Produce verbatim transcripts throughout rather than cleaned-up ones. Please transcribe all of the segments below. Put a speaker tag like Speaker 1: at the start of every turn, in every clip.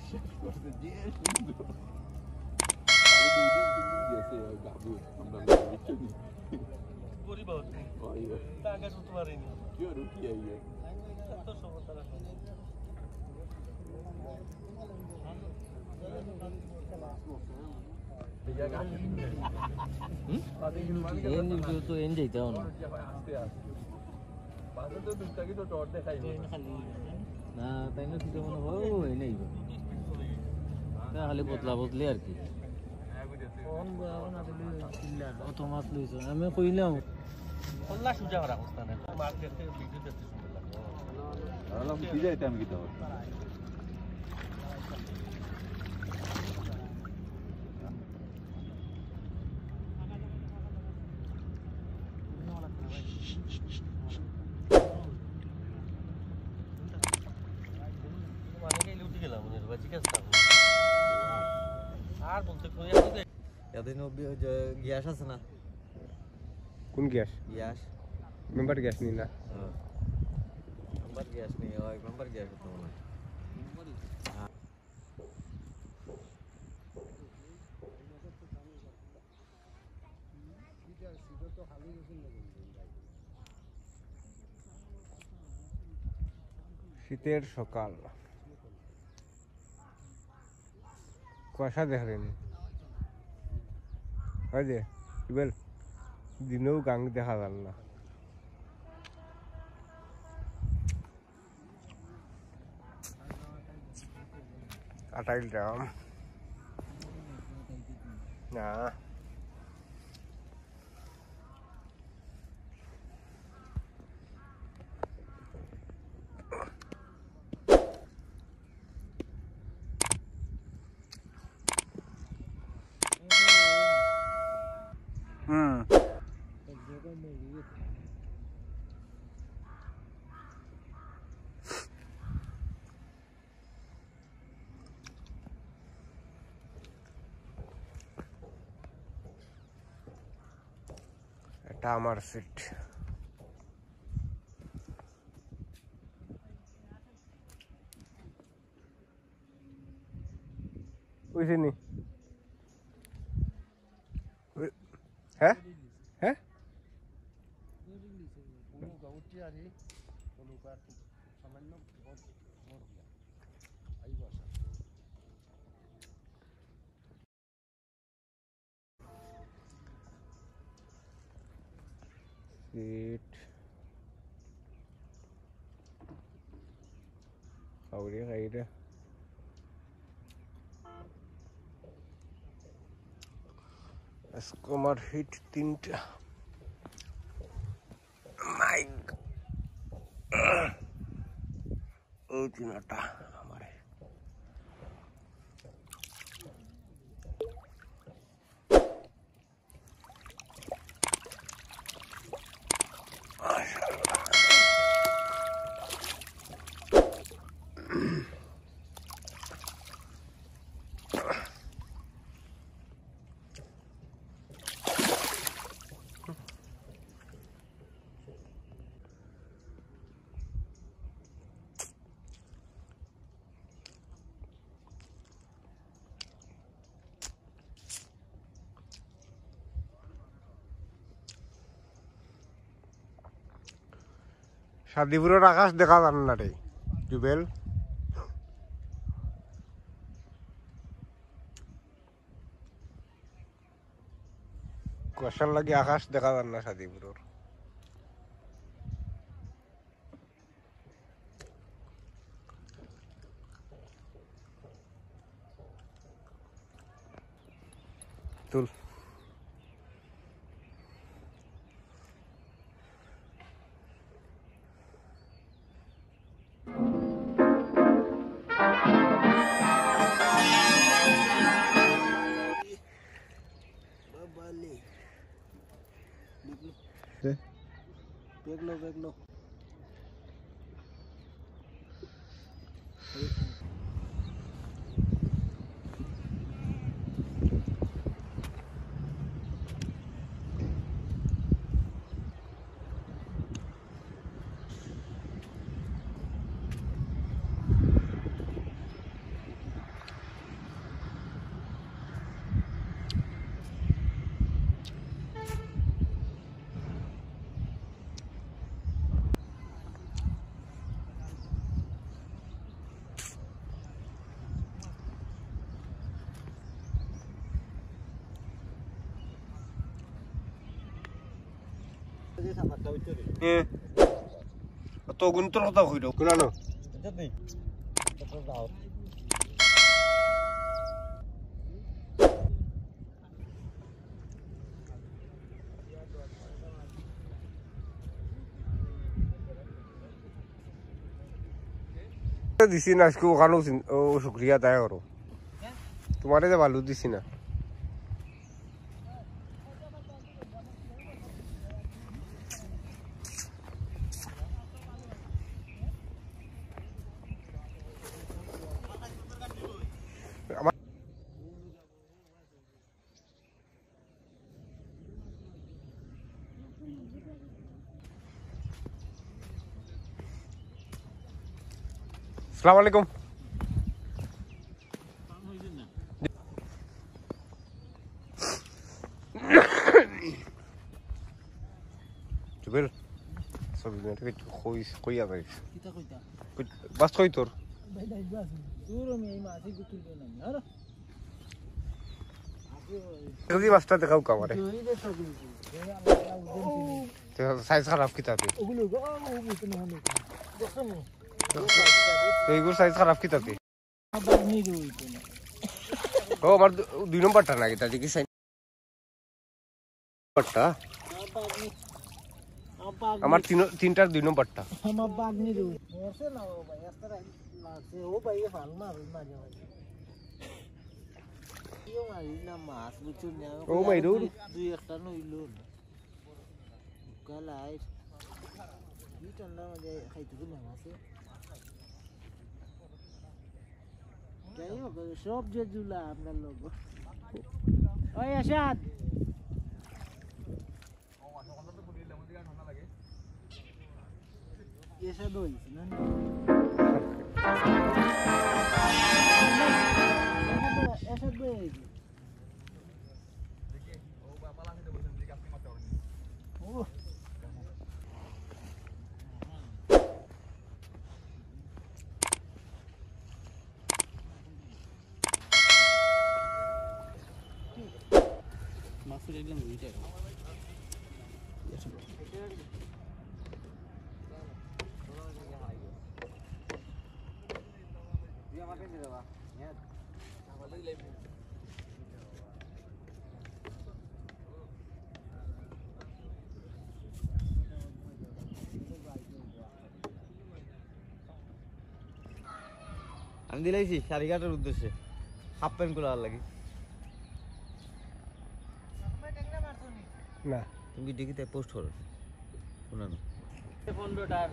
Speaker 1: तो एन जाता हूँ ना ताई ना सीधे मन हो ये नहीं क्या हाले बोतला बोतले यार की कौन बावन आदमी चिल्ला ओ थॉमस लुइस हमें कोई ना अल्लाह सुजा हो रहा होता है मार देते वीडियो देते सुंदर लगता है अल्लाह मुझे जाता है कितना গ্যাস আছে না কোন গ্যাস গ্যাস মেম্বার গ্যাস নি না মেম্বার গ্যাস নি ওই মেম্বার গ্যাস তো না শীতের সকাল কুয়াশা দেখলেন হয় যে ইবেল দিনেও গাং দেখা যাল না কাটাইল যাম না এটা আমার সিট ওইছে নি হ্যাঁ হ্যাঁ Sit. Ahora aire. Escomar hit tinta. Mike. Oh, tinata. Hamaरे. শাদিপুরের আকাশ দেখা যান না রে জুবেল কুয়াশার লাগি আকাশ দেখা যান না শাদিপুরের তুল देख लो देख लो
Speaker 2: এ তো গুণতর কথা কইল কোনানো দিছি না আজকে ওখানে ও শুক্রিয়া আদায় করো তোমারে যে ভালো দিছি না আসসালামু আলাইকুম জুবেল সব দিনে কই কই আবাই
Speaker 1: কিতা কইতা
Speaker 2: বাস কই তোর
Speaker 1: ভাই ভাই বাস তোর আমি এই মাছি কো তুই না আর
Speaker 2: যদি বাসটা দেখাও কামারে
Speaker 1: তুই দে সব
Speaker 2: তো সাইজ খারাপ কিতা তুই
Speaker 1: ওগুলো গো ও বুঝতে না আমি দেখো
Speaker 2: তো এইগুলো সাইজ খারাপ কিতা তুই
Speaker 1: আবার নি রই তো না
Speaker 2: ও আমার দুই নম্বরটা না কিতা দেখি সাইজ নম্বরটা আমার তিন তিনটার দুই নম্বরটা
Speaker 1: আমার বাগনি রই মরছে না ও ভাই একটা লাগছে ও ভাই ফাল মার না যাও ইও মারি না মাছ বুঝছো না
Speaker 2: ও ভাই রো
Speaker 1: দুই একটা নইলো কালাই কি ঠান্ডা মধ্যে খাইতে কি না আছে যাই হোক সব যে জুলা আপনার লোক ওই আসাদ এসে দইছ না এসে দইছ ও মাছের একদম দুইটা আমি দিলাইছি শাড়ি কাটার উদ্দেশ্যে হাফ প্যান্ট গুলো আর লাগে
Speaker 2: না
Speaker 1: তুমি ডিকিতে পোস্ট করো শোনানো পনেরোটার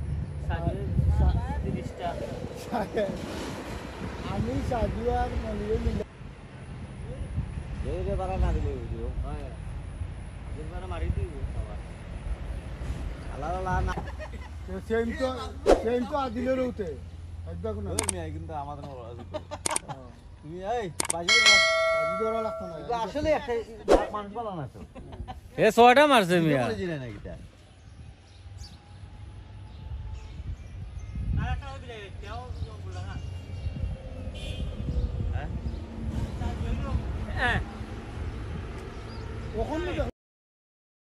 Speaker 1: তিরিশটা আমি সাজু আর মলিয়ে মিলে রে বাড়া না দিলে ভিডিও হ্যাঁ দিনবার মারি দিব আবার আলাদা আলাদা না
Speaker 3: সেম তো সেম তো আদিলে রউতে একদম না
Speaker 1: তুমি আই কিন্তু আমাদের তুমি এই বাজি
Speaker 3: বাজি ধরা লাগতো না
Speaker 1: আসলে একটা মানুষ বলা না তো এ ছয়টা মারছে মিয়া জিরে না কিটা আরেকটা হবে রে কেউ বলা না হ্যাঁ হ্যাঁ ওখানে